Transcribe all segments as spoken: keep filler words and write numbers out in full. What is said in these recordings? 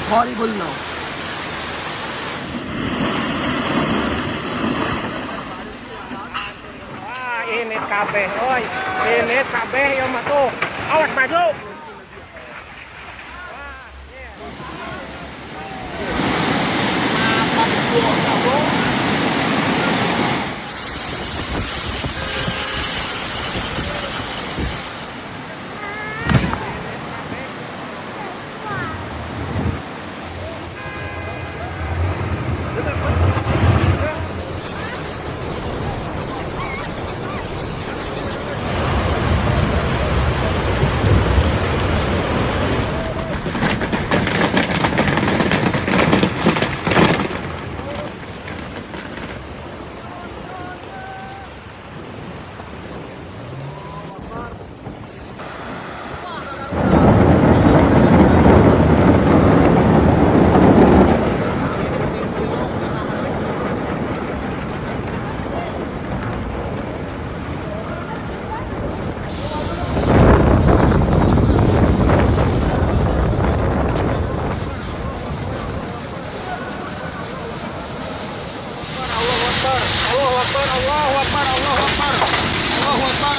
horrible now. Wah, ini kabeh, oi. Ini kabeh yang matu. Awas maju. Allahu Akbar, Allahu Akbar, Allahu Akbar, Allahu Akbar.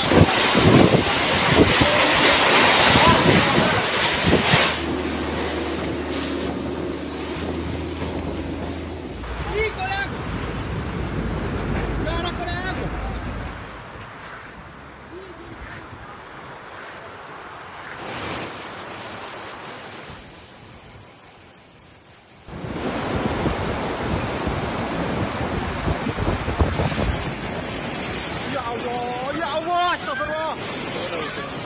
Ih, colega! Caraca, olha a água! Ya Allah, ya Allah, astagfirullah.